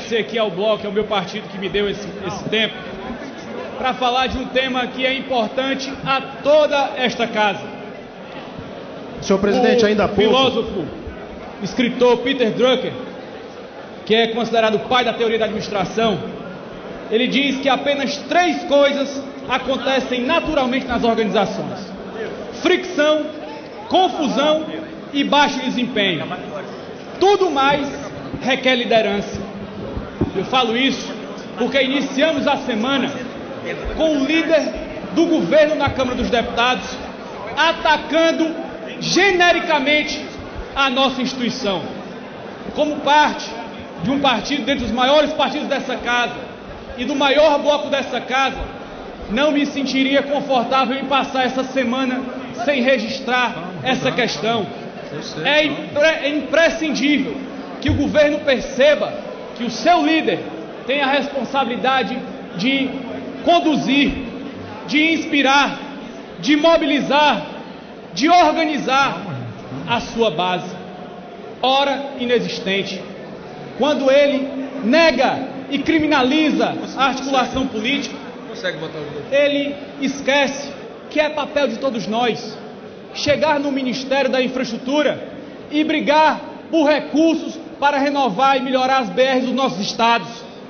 agradecer aqui ao Bloco, ao meu partido que me deu esse tempo, para falar de um tema que é importante a toda esta casa. Senhor presidente, ainda há pouco... O filósofo, escritor Peter Drucker, que é considerado o pai da teoria da administração, ele diz que apenas 3 coisas acontecem naturalmente nas organizações: fricção, confusão e baixo desempenho. Tudo mais requer liderança. Eu falo isso porque iniciamos a semana com o líder do governo na Câmara dos Deputados atacando genericamente a nossa instituição. Como parte de um partido dentre os maiores partidos dessa casa e do maior bloco dessa casa, não me sentiria confortável em passar essa semana sem registrar essa questão. É imprescindível que o governo perceba que o seu líder tem a responsabilidade de conduzir, de inspirar, de mobilizar, de organizar a sua base, ora inexistente. Quando ele nega e criminaliza a articulação política, ele esquece que é papel de todos nós chegar no Ministério da Infraestrutura e brigar por recursos para renovar e melhorar as BRs dos nossos estados,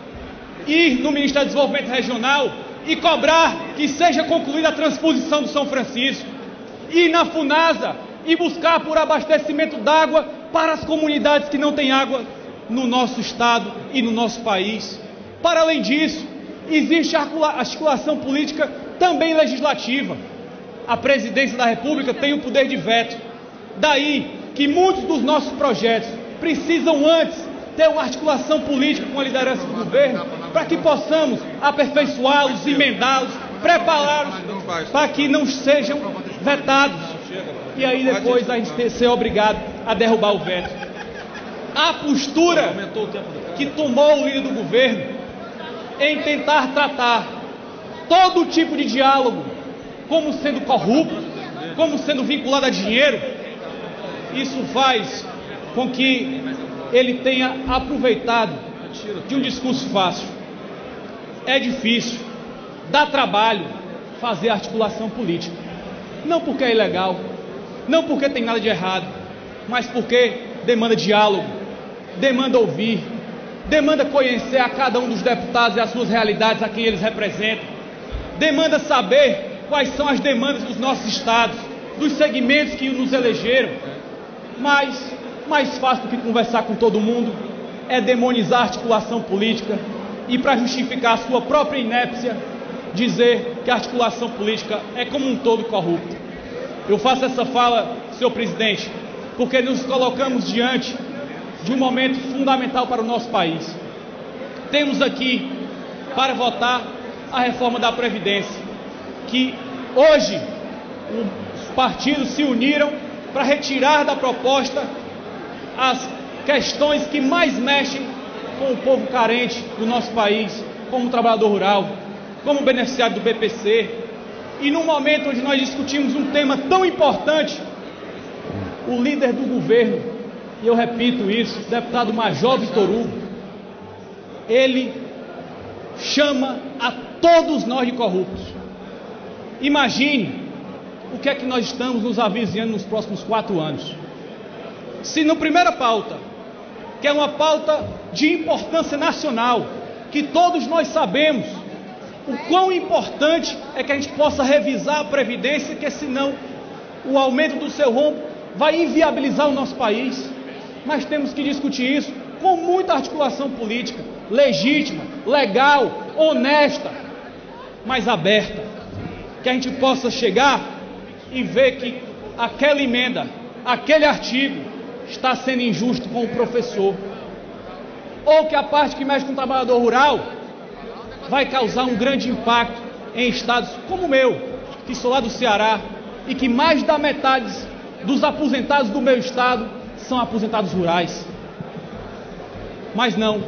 ir no Ministério do Desenvolvimento Regional e cobrar que seja concluída a transposição do São Francisco, ir na FUNASA e buscar por abastecimento d'água para as comunidades que não têm água no nosso estado e no nosso país. Para além disso, existe articulação política também legislativa. A presidência da República tem o poder de veto. Daí que muitos dos nossos projetos precisam antes ter uma articulação política com a liderança do governo, para que possamos aperfeiçoá-los, emendá-los, prepará-los para que não sejam vetados. E aí depois a gente ser obrigado a derrubar o veto. A postura que tomou o líder do governo em tentar tratar todo tipo de diálogo como sendo corrupto, como sendo vinculado a dinheiro, isso faz com que ele tenha aproveitado de um discurso fácil. É difícil, dá trabalho fazer articulação política. Não porque é ilegal, não porque tem nada de errado, mas porque demanda diálogo, demanda ouvir, demanda conhecer a cada um dos deputados e as suas realidades, a quem eles representam, demanda saber quais são as demandas dos nossos estados, dos segmentos que nos elegeram. Mas mais fácil do que conversar com todo mundo é demonizar a articulação política e, para justificar a sua própria inépcia, dizer que a articulação política é como um todo corrupta. Eu faço essa fala, senhor presidente, porque nos colocamos diante de um momento fundamental para o nosso país. Temos aqui para votar a reforma da Previdência, que hoje os partidos se uniram para retirar da proposta as questões que mais mexem com o povo carente do nosso país, como o trabalhador rural, como o beneficiário do BPC. E num momento onde nós discutimos um tema tão importante, o líder do governo, e eu repito isso, o deputado Major Vitor Hugo, ele chama a todos nós de corruptos. Imagine o que é que nós estamos nos avizinhando nos próximos 4 anos. Se na primeira pauta, que é uma pauta de importância nacional, que todos nós sabemos o quão importante é que a gente possa revisar a Previdência, que senão o aumento do seu rombo vai inviabilizar o nosso país. Mas temos que discutir isso com muita articulação política, legítima, legal, honesta, mas aberta. Que a gente possa chegar e ver que aquela emenda, aquele artigo está sendo injusto com o professor, ou que a parte que mexe com o trabalhador rural vai causar um grande impacto em estados como o meu, que sou lá do Ceará, e que mais da metade dos aposentados do meu estado são aposentados rurais. Mas não,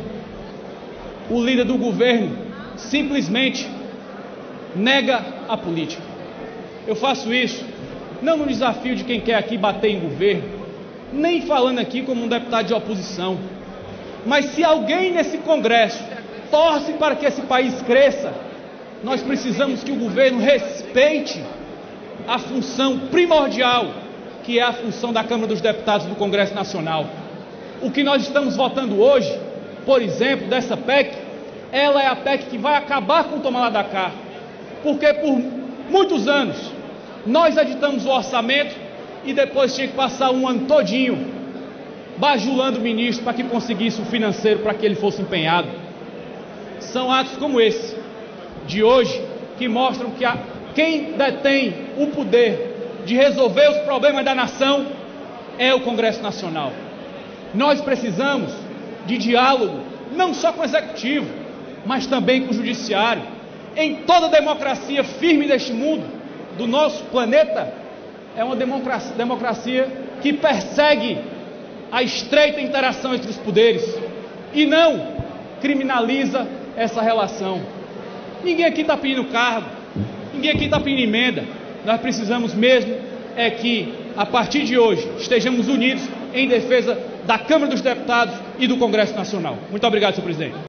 o líder do governo simplesmente nega a política. Eu faço isso não no desafio de quem quer aqui bater em governo, nem falando aqui como um deputado de oposição. Mas se alguém nesse Congresso torce para que esse país cresça, nós precisamos que o governo respeite a função primordial, que é a função da Câmara dos Deputados do Congresso Nacional. O que nós estamos votando hoje, por exemplo, dessa PEC, ela é a PEC que vai acabar com o toma lá da cá, porque por muitos anos nós editamos o orçamento e depois tinha que passar um ano todinho bajulando o ministro para que conseguisse o financeiro para que ele fosse empenhado. São atos como esse de hoje que mostram que quem detém o poder de resolver os problemas da nação é o Congresso Nacional. Nós precisamos de diálogo, não só com o Executivo, mas também com o Judiciário. Em toda democracia firme deste mundo, do nosso planeta, é uma democracia que persegue a estreita interação entre os poderes e não criminaliza essa relação. Ninguém aqui está pedindo cargo, ninguém aqui está pedindo emenda. Nós precisamos mesmo é que, a partir de hoje, estejamos unidos em defesa da Câmara dos Deputados e do Congresso Nacional. Muito obrigado, senhor presidente.